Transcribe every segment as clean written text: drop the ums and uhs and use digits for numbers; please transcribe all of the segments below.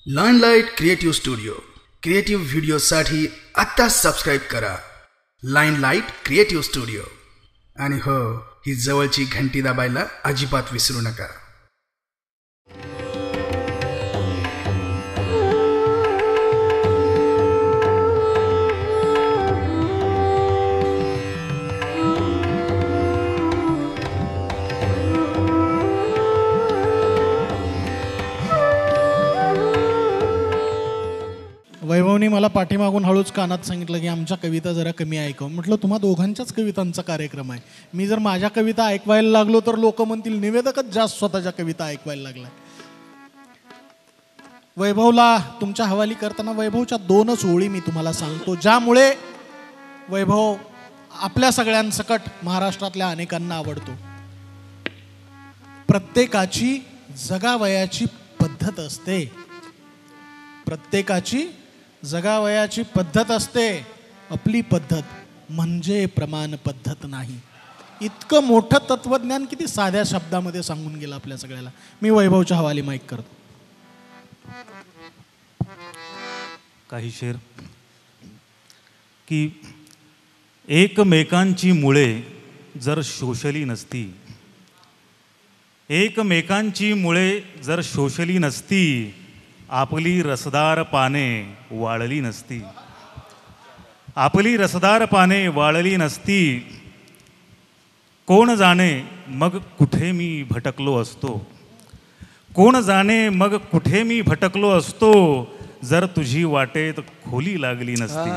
लाईनलाईट creative studio creative व्हिडिओसाठी आत्ताच subscribe करा. Line light creative studio. आणि हो, ही जवळची घंटी दाबायला अजिबात विसरू नका. वैभवनी मला पाठीमागून हळूच कानात सांगितलं की आमच्या कविता जरा कमी ऐकव. म्हटलं तुम्हा दोघांच्याच कवितांचा कार्यक्रम आहे. मी जर माझ्या कविता ऐकवायला लागलो तर लोक म्हणतील निवेदकच जास्त स्वतःच्या कविता ऐकवायला लागला. वैभवला तुमच्या हवाली करताना वैभवच्या दोनच ओळी मी तुम्हाला सांगतो, ज्यामुळे वैभव आपल्या सगळ्यांसकट महाराष्ट्रातल्या अनेकांना आवडतो. प्रत्येकाची जगावयाची पद्धत असते. प्रत्येकाची जगावयाची पद्धत असते. आपली पद्धत म्हणजे प्रमाण पद्धत नाही. इतकं मोठं तत्वज्ञान किती साध्या शब्दामध्ये सांगून गेलं आपल्या सगळ्याला. मी वैभवच्या हवाली माईक करतो. काही शेर की एकमेकांची मुळे जर शोषली नसती, एकमेकांची मुळे जर शोषली नसती, आपली रसदार पाने वाळली नसती. आपली रसदार पाने वाळली नसती. कोण जाणे मग कुठे मी भटकलो असतो. कोण जाणे मग कुठे मी भटकलो असतो, जर तुझी वाटेत खोली लागली नसती.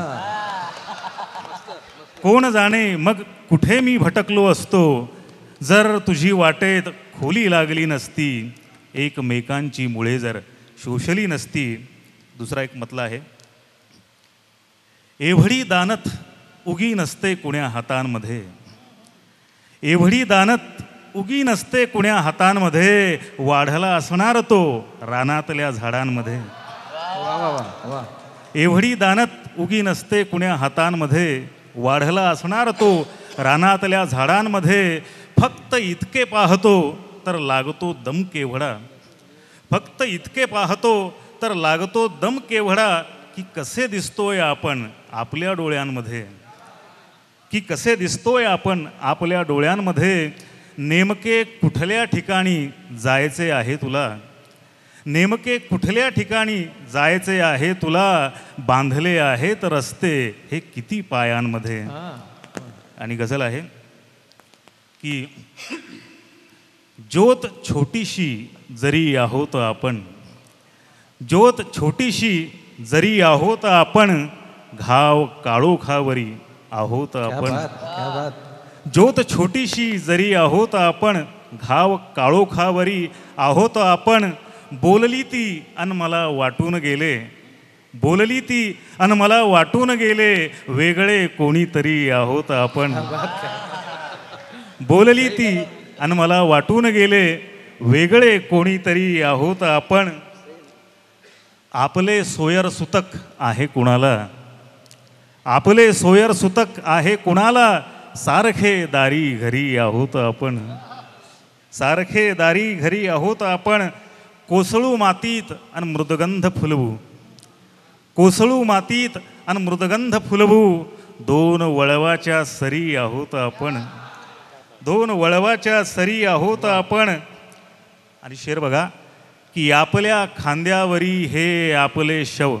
कोण जाणे मग कुठे मी भटकलो असतो, जर तुझी वाटेत खोली लागली नसती. एकमेकांची मुळे जर शोषली नसती. दुसरा एक मतला आहे, एवढी दानत उगी नसते कुण्या हातांमध्ये. एवढी दानत उगी नसते कुण्या हातांमध्ये, वाढला असणार तो रानातल्या झाडांमध्ये. एवढी दानत उगी नसते कुण्या हातांमध्ये, वाढला असणार तो रानातल्या झाडांमध्ये. फक्त इतके पाहतो तर लागतो दम केवढा. फक्त इतके पाहतो तर लागतो दम केवढा, की कसे दिसतोय आपण आपल्या डोळ्यांमध्ये. की कसे दिसतोय आपण आपल्या डोळ्यांमध्ये. नेमके कुठल्या ठिकाणी जायचे आहे तुला. नेमके कुठल्या ठिकाणी जायचे आहे तुला. बांधले आहेत रस्ते हे किती पायांमध्ये. आणि गझल आहे की ज्योत छोटीशी जरी आहोत आपण. ज्योत छोटीशी जरी आहोत आपण, घाव काळोखावरी आहोत आपण. ज्योत छोटीशी जरी आहोत आपण, घाव काळोखावरी आहोत आपण. बोलली ती अन मला वाटून गेले. बोलली ती अन मला वाटून गेले, वेगळे कोणीतरी आहोत आपण. बोलली ती अन मला वाटून गेले, वेगळे कोणीतरी आहोत आपण. आपले सोयर सुतक आहे कुणाला. आपले सोयर सुतक आहे कुणाला. सारखे दारी घरी आहोत आपण. सारखे दारी घरी आहोत आपण. कोसळू मातीत आणि मृदगंध फुलवू. कोसळू मातीत आणि मृदगंध फुलवू. दोन वळवाच्या सरी आहोत आपण. दोन वळवाच्या सरी आहोत आपण. आणि शेर बघा की आपल्या खांद्यावरी हे आपले शव.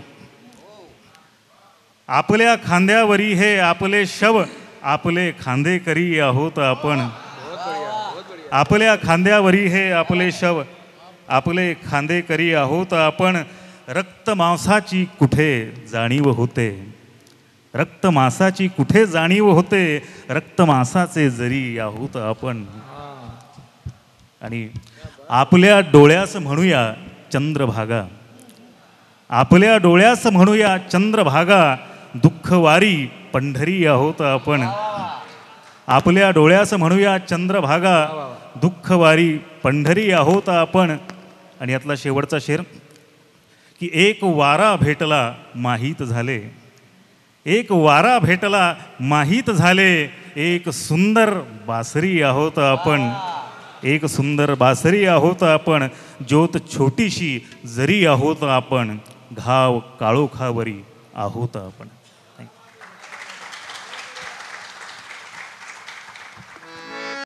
आपल्या खांद्यावरी हे आपले शव. आपले खांदेकरी आहोत आपण. आपल्या खांद्यावरी हे आपले शव. आपले खांदेकरी आहोत आपण. रक्त मांसाची कुठे जाणीव होते. रक्त मांसाची कुठे जाणीव होते. रक्त मांसाचे जरी आहोत आपण. आणि आपल्या डोळ्यास म्हणूया चंद्रभागा. आपल्या डोळ्यास म्हणूया चंद्रभागा. दुःखवारी पंढरी आहोत आपण. आपल्या डोळ्यास म्हणूया चंद्रभागा. दुःखवारी पंढरी आहोत आपण. आणि यातला शेवटचा शेर की एक वारा भेटला माहीत झाले. एक वारा भेटला माहीत झाले. एक सुंदर बासरी आहोत आपण. एक सुंदर बासरी आहोत आपण, ज्योत छोटीशी जरी आहोत आपण, घाव काळोखावरी आहोत आपण.